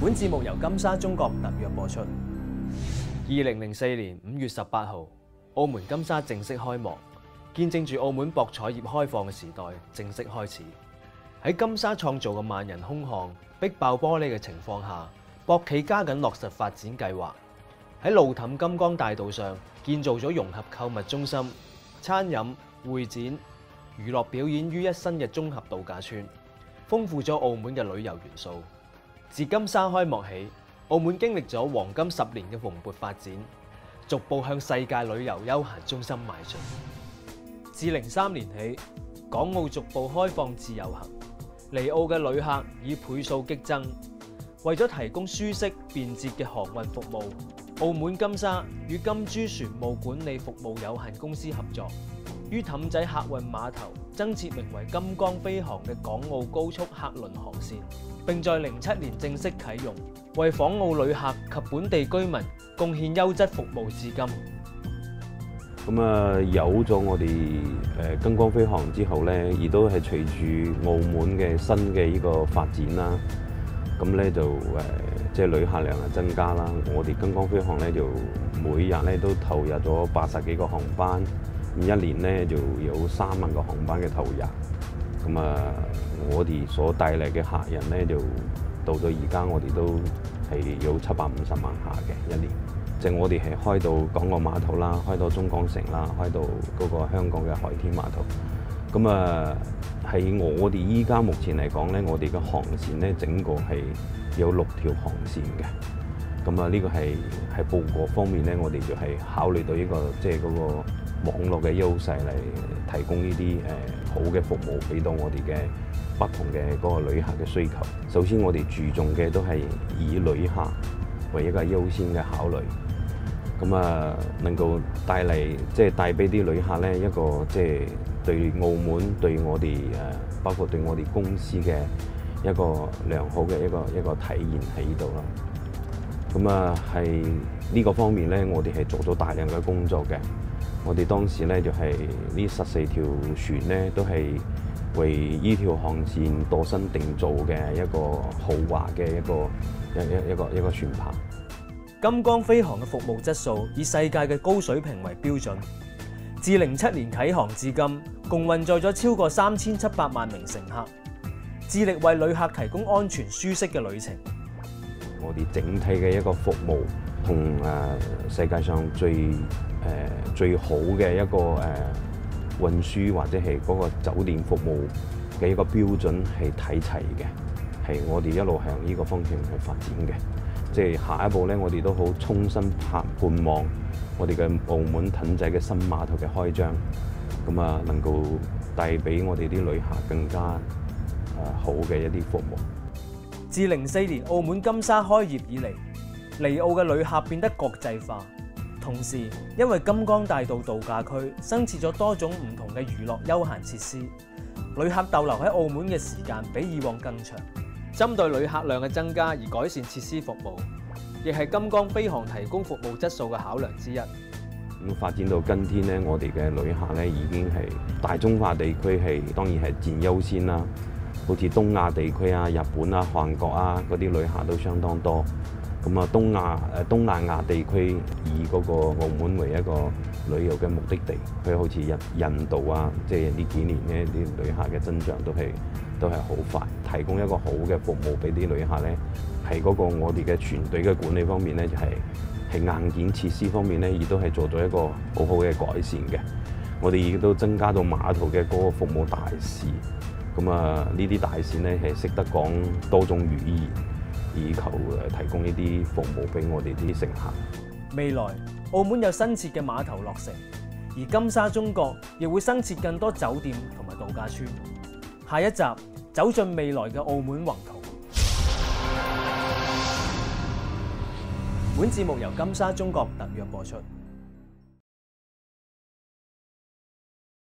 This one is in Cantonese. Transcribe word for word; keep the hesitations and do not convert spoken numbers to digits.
本節目由金沙中國特約播出。二零零四年五月十八號，澳門金沙正式開幕，見證住澳門博彩業開放嘅時代正式開始。喺金沙創造嘅萬人空巷、逼爆玻璃嘅情況下，博企加緊落實發展計劃，喺路氹金光大道上建造咗融合購物中心、餐飲、會展、娛樂表演於一身嘅綜合度假村，豐富咗澳門嘅旅遊元素。自金沙開幕起，澳門經歷咗黃金十年嘅蓬勃發展，逐步向世界旅遊休閒中心邁進。自零三年起，港澳逐步開放自由行，離澳嘅旅客以倍數激增。為咗提供舒適便捷嘅航運服務，澳門金沙與金珠船務管理服務有限公司合作，於氹仔客運碼頭增設名為金光飛航嘅港澳高速客輪航線，並在零七年正式啟用，為訪澳旅客及本地居民貢獻優質服務至今。 咁啊，有咗我哋誒金光飛航之後咧，亦都係隨住澳門嘅新嘅呢個發展啦。咁咧就誒，即係旅客量啊增加啦。我哋金光飛航咧就每日咧都投入咗八十幾個航班，咁一年咧就有三萬個航班嘅投入。咁啊，我哋所帶嚟嘅客人咧就到到而家，我哋都係有七百五十萬客嘅一年。即係我哋係開到港澳碼頭啦，開到中港城啦，開到嗰個香港嘅海天碼頭。咁啊，喺我哋依家目前嚟講咧，我哋嘅航線咧整個係有六條航線嘅。咁啊，呢個係喺報告方面咧，我哋就係考慮到呢個即係嗰個網絡嘅優勢嚟提供呢啲誒好嘅服務俾到我哋嘅不同嘅嗰個旅客嘅需求。首先，我哋注重嘅都係以旅客為一個優先嘅考慮。咁啊，能夠帶嚟即係帶俾啲旅客咧一個即係對澳門對我哋誒，包括對我哋公司嘅一個良好嘅一個一個體驗喺呢度啦。咁啊，係呢個方面咧，我哋係做咗大量嘅工作嘅。我哋當時咧就係呢十四條船咧，都係為呢條航線度身定做嘅一個豪華嘅一個一一一個一個船舶。 金光飛航嘅服務質素以世界嘅高水平為標準，自零七年啟航至今，共運載咗超過三千七百萬名乘客，致力為旅客提供安全舒適嘅旅程。 我哋整體嘅一個服務同誒世界上最誒、呃、最好嘅一個誒、呃、運輸或者係嗰個酒店服務嘅一個標準係睇齊嘅，係我哋一路向呢個方向去發展嘅。即係下一步咧，我哋都好衷心盼盼望我哋嘅澳門氹仔嘅新碼頭嘅開張，咁啊能夠帶俾我哋啲旅客更加誒好嘅一啲服務。 自零四年澳門金沙開業以嚟，離澳嘅旅客變得國際化，同時因為金光大道度假區增設咗多種唔同嘅娛樂休閒設施，旅客逗留喺澳門嘅時間比以往更長。針對旅客量嘅增加而改善設施服務，亦係金光飛航提供服務質素嘅考量之一。 咁發展到今天咧，我哋嘅旅客咧已經係大中華地區係當然係佔優先啦。好似東亞地區啊、日本啊、韓國啊嗰啲旅客都相當多。咁啊，東亞誒東南亞地區以嗰個澳門為一個旅遊嘅目的地，佢好似印印度啊，即係呢幾年咧啲旅客嘅增長都係都係好快，提供一個好嘅服務俾啲旅客咧，係嗰個我哋嘅團隊嘅管理方面咧，就係係硬件設施方面咧，亦都係做咗一個好好嘅改善嘅。我哋亦都增加到碼頭嘅嗰個服務大使，咁啊呢啲大使咧係識得講多種語言，以求誒提供呢啲服務俾我哋啲乘客。 未來澳門有新設嘅碼頭落成，而金沙中國亦會增設更多酒店同埋度假村。下一集走進未來嘅澳門宏圖。本節目由金沙中國特約播出。